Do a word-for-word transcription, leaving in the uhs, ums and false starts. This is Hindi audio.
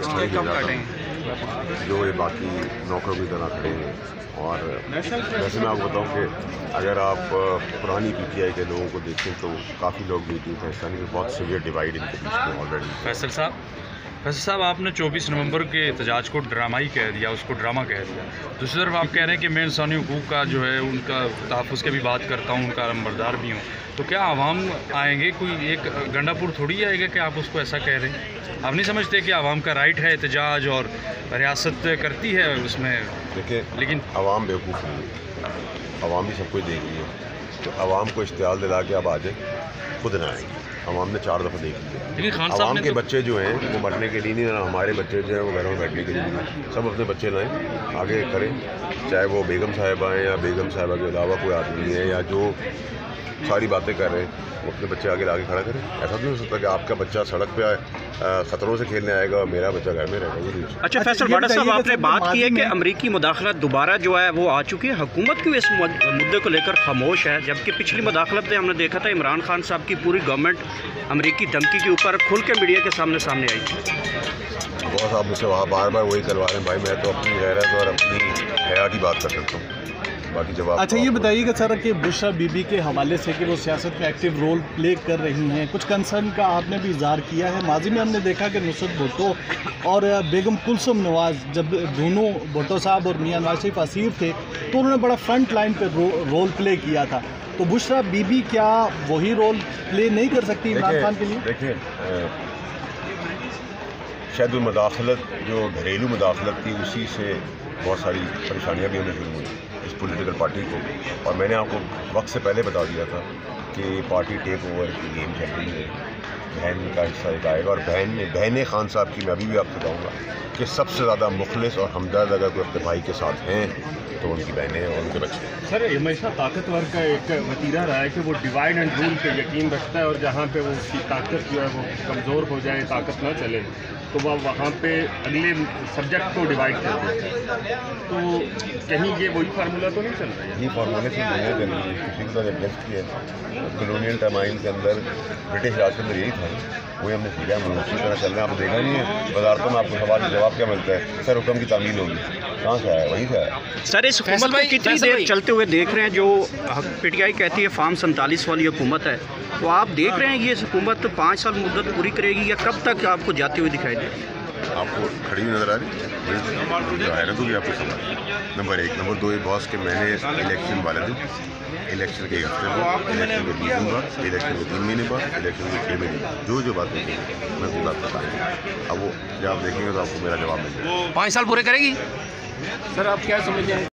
इसलिए कम काटेंगे जो ये बाकी नौकरों की तरह खड़े हैं। और वैसे मैं आपको बताऊं कि अगर आप पुरानी पीटीआई के लोगों को देखें तो काफ़ी लोग मीटिंग फैसला में बहुत सीवियर डिवाइड इनके बीच में ऑलरेडी। फैसल साहब फैसल साहब आपने चौबीस नवंबर के एहतजाज को ड्रामाई कह दिया, उसको ड्रामा कह दिया। दूसरी तरफ आप कह रहे हैं कि मैं इंसानी हुकूक का जो है उनका तहफ़्फ़ुज़ की भी बात करता हूँ, उनका नंबरदार भी हूँ। तो क्या आवाम आएंगे, कोई एक गंडापुर थोड़ी आएगा कि आप उसको ऐसा कह रहे हैं? आप नहीं समझते कि आवाम का राइट है एहतजाज और रियासत करती है उसमें? देखिए, लेकिन आवाम बेवकूफ़ नहीं है, आवाम भी सब कुछ देख रही है। तो आवाम को इश्तियाल दिला के अब आ जाए, खुद ना आएंगे। आवाम ने चार दफ़ा देख लिया। आवाम के तो... बच्चे जो हैं वो मरने के लिए नहीं, ना हमारे बच्चे जो हैं वो घरों में बैठने के लिए नहीं। सब अपने बच्चे लाएँ, आगे करें, चाहे वो बेगम साहिबा हैं या बेगम साहिबा के अलावा कोई आदमी है या जो सारी बातें कर रहे हैं वो अपने बच्चे आगे लाके खड़ा करें। ऐसा नहीं हो सकता कि आपका बच्चा सड़क पे ख़तरों से खेलने आएगा और मेरा बच्चा घर में रहेगा। अच्छा फैसल बाडा साहब, आपने बात की है कि अमेरिकी मुदाखलत दोबारा जो है वो आ चुकी है। हुकूमत क्यों इस मुद्दे को लेकर खामोश है, जबकि पिछली मुदाखलत में हमने देखा था इमरान खान साहब की पूरी गवर्नमेंट अमेरिकी धमकी के ऊपर खुल के मीडिया के सामने सामने आई थी। बहुत साहब मुझसे वहाँ बार बार वही करवा रहे हैं भाई, मैं तो अपनी गैरत और अपनी हया की बात कर सकता हूँ। बाकी जवाब अच्छा ये बताइएगा सर कि बुशरा बीबी के हवाले से कि वो सियासत में एक्टिव रोल प्ले कर रही हैं, कुछ कंसर्न का आपने भी इज़हार किया है। माजी में हमने देखा कि नुसरत भुट्टो और बेगम कुलसुम नवाज, जब दोनों भुट्टो साहब और मियां नवाज शरीफ असीर थे तो उन्होंने बड़ा फ्रंट लाइन पर रो, रोल प्ले किया था। तो बुशरा बीबी क्या वही रोल प्ले नहीं कर सकती इमरान खान के लिए? देखिए, शायद मुदाखलत जो घरेलू मुदाखलत थी उसी से बहुत सारी परेशानियाँ भी होने शुरू हुई इस पॉलिटिकल पार्टी को। और मैंने आपको वक्त से पहले बता दिया था कि पार्टी टेक ओवर की गेम चल रही है, बहन का हिस्सा एक आएगा। और बहन बहन खान साहब की मैं अभी भी आपसे कहूँगा कि सबसे ज़्यादा मुखलिस और हमदर्द अगर कोई अपने भाई के साथ हैं तो उनकी बहनें और उनके बच्चे। सर हमेशा ताकतवर का एक वतीरा रहा है कि वो डिवाइड एंड रूल पे यकीन रखता है और जहाँ पे वो उसकी ताकत जो है वो कमज़ोर हो जाए, ताकत ना चले, तो वह वहाँ पे अगले सब्जेक्ट को डिवाइड कर देता है। तो कहीं ये वही फार्मूला तो नहीं चल रहा है? ये फार्मूले से दुनिया चल रही है। किसी को एडजस्ट किया कॉलोनियल टाइम के अंदर, ब्रिटिश राज के अंदर यही था, वही हमने सीखा है, उसी तरह चल रहे हैं। आपको देखा नहीं है बाजारों में आपको सवाल जवाब क्या मिलता है? सर हुक्म की तामील होगी, कहाँ से आया? वहीं से आया। सर इस हुकूमत को कितनी देर चलते हुए देख रहे हैं? जो पीटीआई कहती है फार्म सैंतालीस वाली हुकूमत है, तो आप देख रहे हैं ये हुकूमत पाँच साल मुद्दत पूरी करेगी या कब तक आपको जाते हुए दिखाई देगी? आपको खड़ी हुई नज़र आ रही है, जो हैरत होगी आपको समझ। नंबर एक। नंबर दो, ये बॉस के मैंने इलेक्शन वाले दिन, इलेक्शन के एक हफ्ते बाद, इलेक्शन के बीस दिन बाद, इलेक्शन के तीन महीने बाद, इलेक्शन के छः महीने बाद, जो जो बात देखेंगे मैं अपनी बात बताऊँगा। अब वो जब आप देखेंगे तो आपको मेरा जवाब मिल जाएगा। पाँच साल पूरे करेगी? सर आप क्या समझ जाए